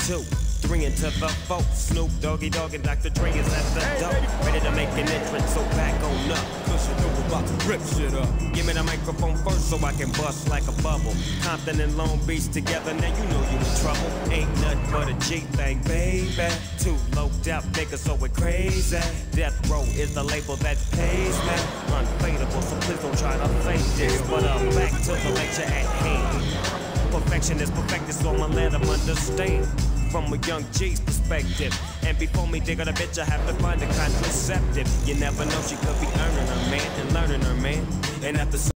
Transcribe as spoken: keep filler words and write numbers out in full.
two, three into the four. Snoop Doggy Dogg and Doctor Dre is at the door, ready to make an entrance, so back on up. Cause you know we're about to rip shit up. Give me the microphone first so I can bust like a bubble. Compton and Long Beach together, now you know you in trouble. Ain't nothing but a G thing, baby. Too loped out niggas, so we're crazy. Death Row is the label that pays me. Unfadable, so please don't try to fake this. But uh, back to the lecture at hand. Perfection is perfected, so I'ma let them understand from a young G's perspective. And before me dig on a bitch, I have to find a contraceptive. You never know, she could be earning her man and learning her man. And after